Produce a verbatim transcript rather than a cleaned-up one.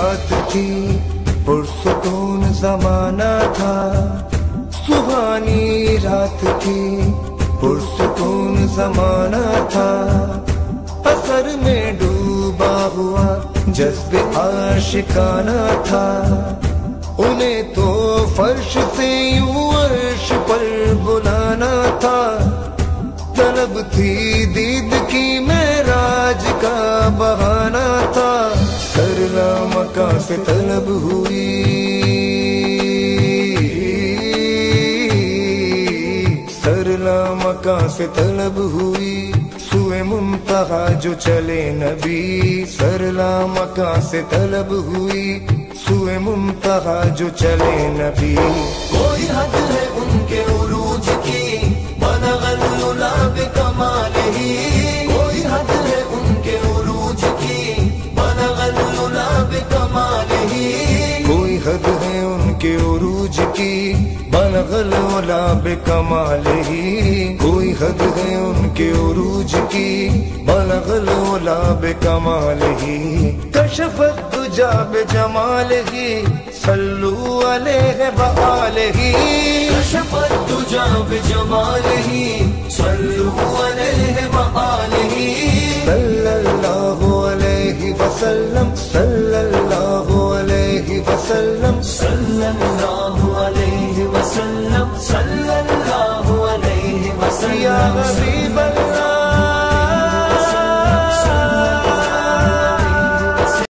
رات تھی پرسکون زمانہ تھا، سہانی رات تھی پرسکون زمانہ تھا، اثر میں ڈوبا ہوا جذب عاشقانہ تھا، انہیں تو فرش سے یوں عرش پر بلانا تھا، طلب تھی دید کی معراج کا بہانہ تھا، سرلا مکاں سے طلب ہوئی، سرلا مکاں سے طلب ہوئی، سوئے منتہا جو چلے نبی، سرلا مکاں سے طلب ہوئی، سوئے منتہا جو چلے نبی، کوئی حد ہے ان کے عروج کی، بلغ العلا بکمالہ، کوئی حد ہے ان کے عروج کی، بلغ العلا بکمالہ، کوئی حد ہے ان کے عروج کی، بلغ العلا بکمالہ، کوئی حد ہے ان کے عروج کی، بلغ العلا بکمالہ، کشفت الدجا بجمالہ، صلو علیہ وآلہ، کشفت الدجا بجمالہ، صلو علیہ وآلہ، صلی اللہ علیہ وسلم، صلی اللہ علیہ وسلم، صلی اللہ علیہ وسلم، صلی اللہ علیہ یا وسلم، حبیب اللہ